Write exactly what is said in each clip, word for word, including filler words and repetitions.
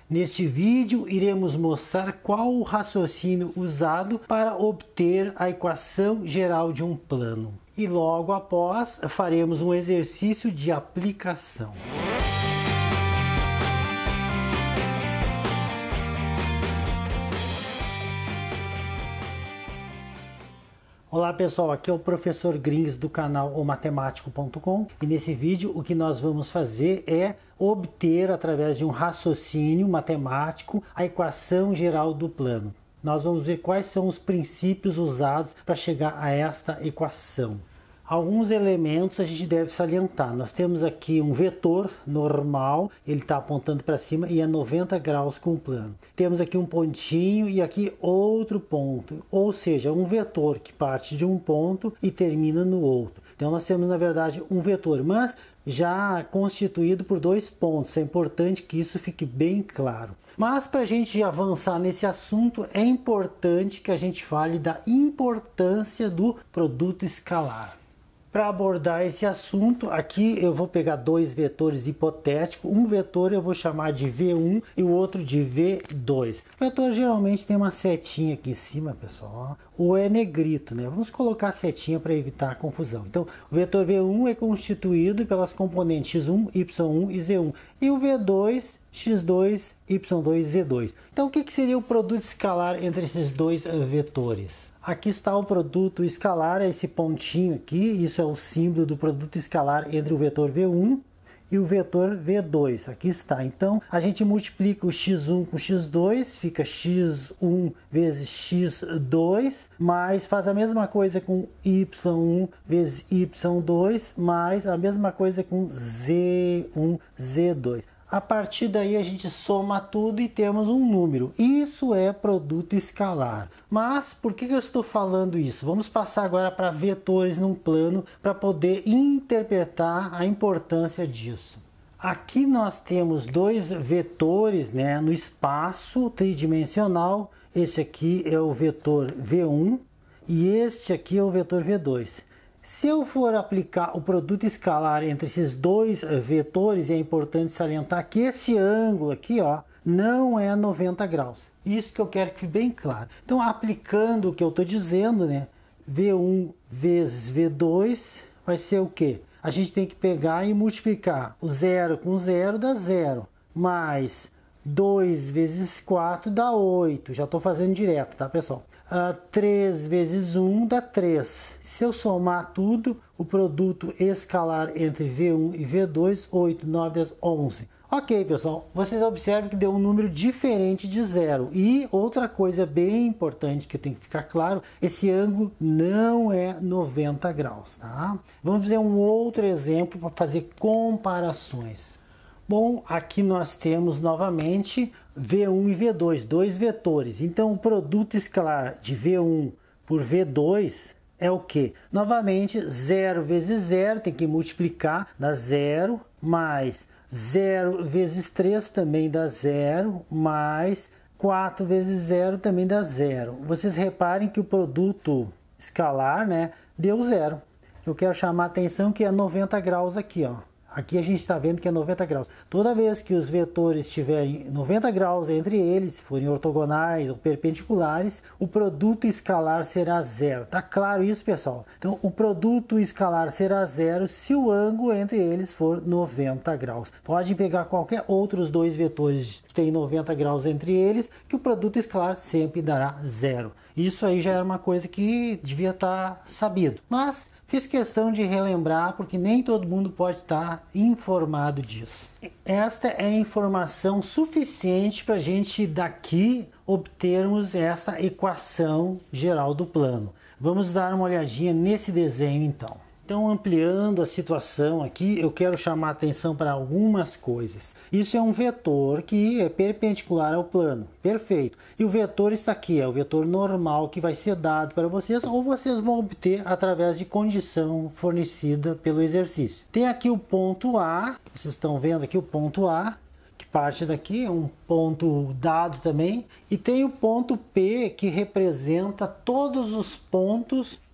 Neste vídeo iremos mostrar qual o raciocínio usado para obter a equação geral de um plano. E logo após faremos um exercício de aplicação. Olá pessoal, aqui é o professor Grings do canal o matemático ponto com e nesse vídeo o que nós vamos fazer é obter através de um raciocínio matemático a equação geral do plano. Nós vamos ver quais são os princípios usados para chegar a esta equação. Alguns elementos a gente deve salientar. Nós temos aqui um vetor normal, ele está apontando para cima e é noventa graus com o plano. Temos aqui um pontinho e aqui outro ponto, ou seja, um vetor que parte de um ponto e termina no outro. Então nós temos na verdade um vetor, mas já constituído por dois pontos. É importante que isso fique bem claro. Mas para a gente avançar nesse assunto, é importante que a gente fale da importância do produto escalar. Para abordar esse assunto, aqui eu vou pegar dois vetores hipotéticos. Um vetor eu vou chamar de V um e o outro de V dois. O vetor geralmente tem uma setinha aqui em cima, pessoal, ou é negrito, né? Vamos colocar a setinha para evitar a confusão. Então, o vetor V um é constituído pelas componentes x um, y um e z um. E o V dois, x dois, y dois e z dois. Então, o que que seria o produto escalar entre esses dois vetores? Aqui está o produto escalar, esse pontinho aqui, isso é o símbolo do produto escalar entre o vetor V um e o vetor V dois. Aqui está. Então, a gente multiplica o x um com x dois, fica x um vezes x dois, mais faz a mesma coisa com y um vezes y dois, mais a mesma coisa com z um, z dois. A partir daí a gente soma tudo e temos um número. Isso é produto escalar. Mas por que eu estou falando isso? Vamos passar agora para vetores num plano para poder interpretar a importância disso. Aqui nós temos dois vetores, né, no espaço tridimensional. Esse aqui é o vetor V um e este aqui é o vetor V dois. Se eu for aplicar o produto escalar entre esses dois vetores, é importante salientar que esse ângulo aqui, ó, não é noventa graus. Isso que eu quero que fique bem claro. Então, aplicando o que eu estou dizendo, né, V um vezes V dois vai ser o quê? A gente tem que pegar e multiplicar o zero com zero dá zero, mais dois vezes quatro dá oito. Já estou fazendo direto, tá, pessoal? Uh, três vezes um dá três. Se eu somar tudo, o produto escalar entre V um e V dois, oito, nove, dez, onze. Ok, pessoal, vocês observam que deu um número diferente de zero. E outra coisa bem importante que tem que ficar claro, esse ângulo não é noventa graus, tá? Vamos ver um outro exemplo para fazer comparações. Bom, aqui nós temos novamente V um e V dois, dois vetores. Então, o produto escalar de V um por V dois é o que? Novamente, zero vezes zero, tem que multiplicar, dá zero, mais zero vezes três também dá zero, mais quatro vezes zero também dá zero. Vocês reparem que o produto escalar, né, deu zero. Eu quero chamar a atenção que é noventa graus aqui, ó. Aqui a gente está vendo que é noventa graus. Toda vez que os vetores tiverem noventa graus entre eles, se forem ortogonais ou perpendiculares, o produto escalar será zero. Tá claro isso, pessoal? Então, o produto escalar será zero se o ângulo entre eles for noventa graus. Pode pegar qualquer outros dois vetores que tem noventa graus entre eles, que o produto escalar sempre dará zero. Isso aí já era uma coisa que devia estar sabido. Mas fiz questão de relembrar porque nem todo mundo pode estar informado disso. Esta é a informação suficiente para a gente daqui obtermos esta equação geral do plano. Vamos dar uma olhadinha nesse desenho então. Então, ampliando a situação aqui, eu quero chamar a atenção para algumas coisas. Isso é um vetor que é perpendicular ao plano. Perfeito. E o vetor está aqui, é o vetor normal que vai ser dado para vocês ou vocês vão obter através de condição fornecida pelo exercício. Tem aqui o ponto A, vocês estão vendo aqui o ponto A, que parte daqui, é um ponto dado também. E tem o ponto P, que representa todos os pontos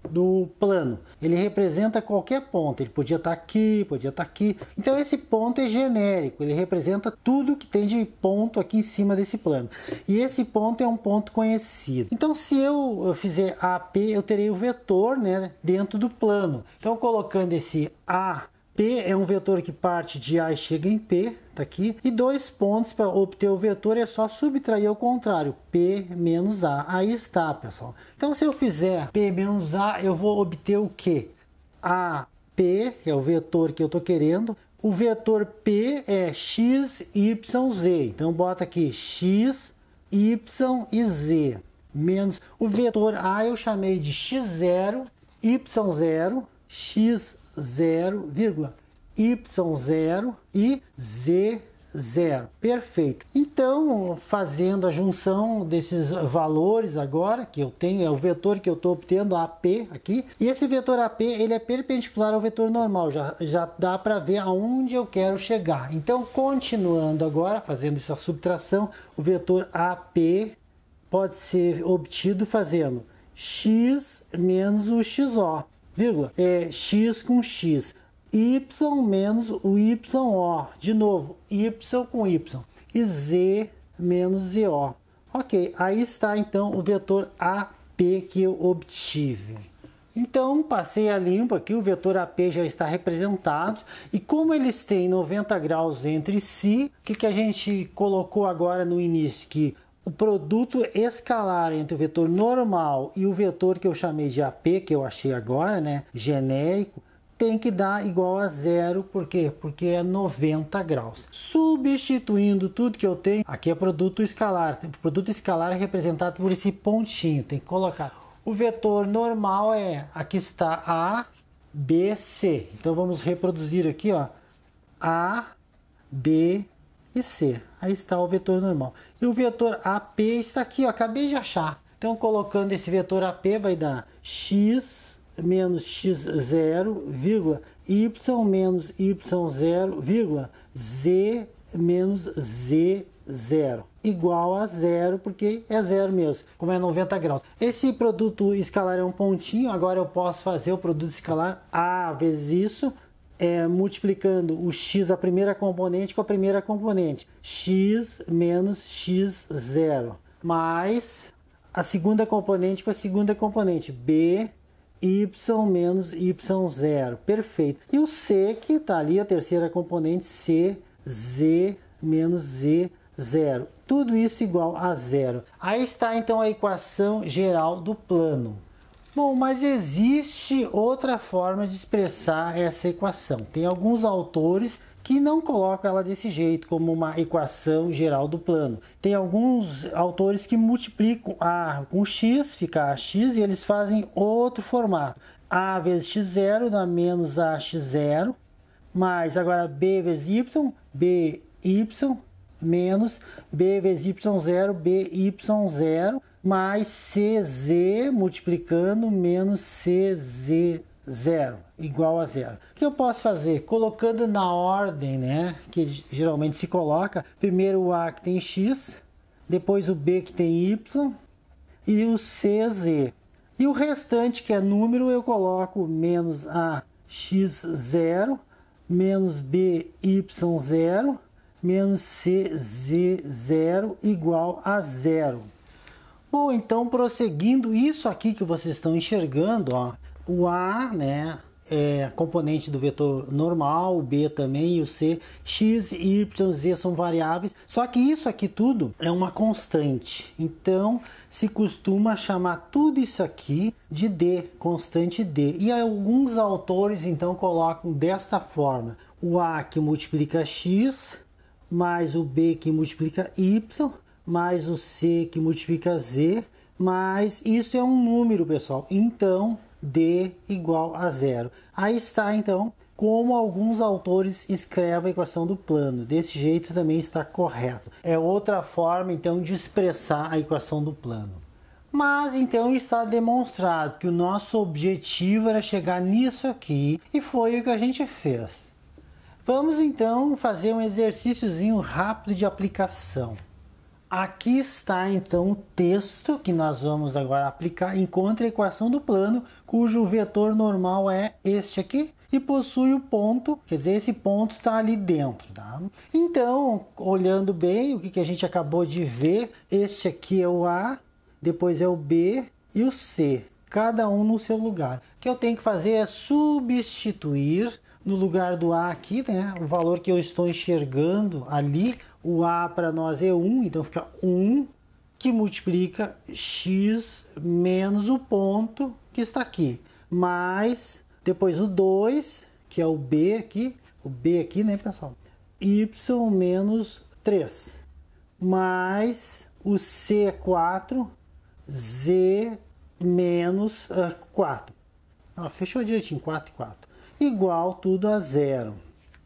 do plano. Ele representa qualquer ponto, ele podia estar aqui, podia estar aqui. Então esse ponto é genérico, ele representa tudo que tem de ponto aqui em cima desse plano. E esse ponto é um ponto conhecido. Então se eu fizer A P, eu terei o vetor, né, dentro do plano. Então colocando esse A P é um vetor que parte de A e chega em P, tá aqui. E dois pontos para obter o vetor é só subtrair ao contrário, P menos A. Aí está, pessoal. Então se eu fizer P menos A, eu vou obter o quê? A P é o vetor que eu estou querendo. O vetor P é x, y, z. Então bota aqui x, y e z. Menos o vetor A eu chamei de x zero, y zero, x zero, vírgula, y zero e z zero. Perfeito. Então, fazendo a junção desses valores agora, que eu tenho, é o vetor que eu estou obtendo, A P aqui, e esse vetor A P, ele é perpendicular ao vetor normal, já, já dá para ver aonde eu quero chegar. Então, continuando agora, fazendo essa subtração, o vetor A P pode ser obtido fazendo x menos o xo, vírgula, é x com x, y menos o yo, de novo, y com y, e z menos zo. Ok, aí está então o vetor A P que eu obtive. Então, passei a limpo aqui, o vetor A P já está representado, e como eles têm noventa graus entre si, o que, que a gente colocou agora no início? Que o produto escalar entre o vetor normal e o vetor que eu chamei de A P, que eu achei agora, né, genérico, tem que dar igual a zero. Por quê? Porque é noventa graus. Substituindo tudo que eu tenho, aqui é produto escalar. O produto escalar é representado por esse pontinho. Tem que colocar. O vetor normal é, aqui está A, B, C. Então vamos reproduzir aqui, ó, A, B e C. Aí está o vetor normal. E o vetor A P está aqui, ó, acabei de achar. Então colocando esse vetor A P vai dar x menos x zero, vírgula, y menos y zero, vírgula, z menos z zero, igual a zero, porque é zero mesmo, como é noventa graus. Esse produto escalar é um pontinho, agora eu posso fazer o produto escalar A vezes isso, é, multiplicando o x, a primeira componente, com a primeira componente, x menos x zero, mais a segunda componente com a segunda componente, b y menos y zero, perfeito. E o c, que está ali, a terceira componente, c, z menos z zero. Tudo isso igual a zero. Aí está então a equação geral do plano. Bom, mas existe outra forma de expressar essa equação. Tem alguns autores que não colocam ela desse jeito, como uma equação geral do plano. Tem alguns autores que multiplicam A com x, fica ax, e eles fazem outro formato. A vezes x zero dá menos ax zero, mais agora b vezes y, by, menos b vezes y zero, by zero, mais cz multiplicando menos cz zero, igual a zero. O que eu posso fazer? Colocando na ordem, né, que geralmente se coloca, primeiro o A que tem x, depois o B que tem y e o cz. E o restante, que é número, eu coloco menos ax zero, menos by zero, menos cz zero, igual a zero. Bom, então prosseguindo, isso aqui que vocês estão enxergando, ó, o A, né, é componente do vetor normal, o B também e o C, x, y, z são variáveis, só que isso aqui tudo é uma constante, então se costuma chamar tudo isso aqui de D, constante D, e alguns autores então colocam desta forma, o A que multiplica x, mais o B que multiplica y, mais o C que multiplica z, mas isso é um número, pessoal, então D igual a zero. Aí está então como alguns autores escrevem a equação do plano. Desse jeito também está correto. É outra forma então de expressar a equação do plano. Mas então está demonstrado que o nosso objetivo era chegar nisso aqui e foi o que a gente fez. Vamos então fazer um exercíciozinho rápido de aplicação. Aqui está então o texto que nós vamos agora aplicar. Encontre a equação do plano cujo vetor normal é este aqui e possui o ponto, quer dizer, esse ponto está ali dentro, tá? Então, olhando bem o que, que a gente acabou de ver, este aqui é o A, depois é o B e o C, cada um no seu lugar. O que eu tenho que fazer é substituir no lugar do A aqui, né, o valor que eu estou enxergando ali. O A para nós é um, então fica um, que multiplica x menos o ponto que está aqui, mais depois o dois, que é o B aqui, o B aqui, né, pessoal? Y menos três, mais o C é quatro, Z menos uh, quatro. Ah, fechou direitinho, quatro e quatro. Igual tudo a zero.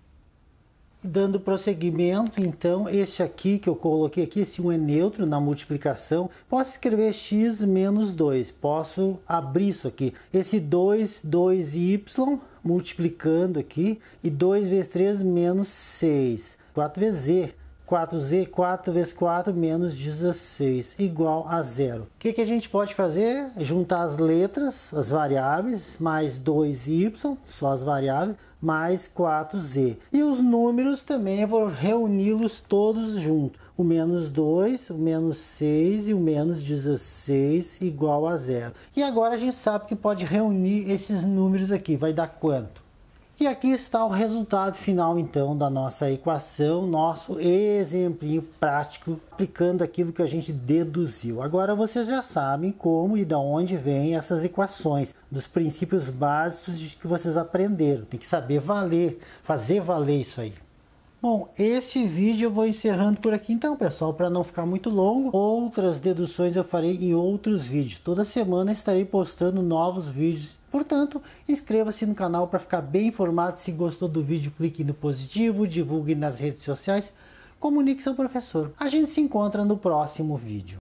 E dando prosseguimento, então, este aqui que eu coloquei aqui, esse um é neutro na multiplicação. Posso escrever x menos dois. Posso abrir isso aqui. Esse dois, dois y, multiplicando aqui. E dois vezes três menos seis. quatro vezes z. quatro z, quatro vezes quatro menos dezesseis, igual a zero. O que, que a gente pode fazer? Juntar as letras, as variáveis, mais dois y, só as variáveis, mais quatro z. E os números também eu vou reuni-los todos juntos. O menos dois, o menos seis e o menos dezesseis igual a zero. E agora a gente sabe que pode reunir esses números aqui. Vai dar quanto? E aqui está o resultado final, então, da nossa equação, nosso exemplinho prático, aplicando aquilo que a gente deduziu. Agora vocês já sabem como e de onde vêm essas equações, dos princípios básicos que vocês aprenderam. Tem que saber valer, fazer valer isso aí. Bom, este vídeo eu vou encerrando por aqui então, pessoal, para não ficar muito longo. Outras deduções eu farei em outros vídeos. Toda semana estarei postando novos vídeos. Portanto, inscreva-se no canal para ficar bem informado. Se gostou do vídeo, clique no positivo, divulgue nas redes sociais, comunique seu professor. A gente se encontra no próximo vídeo.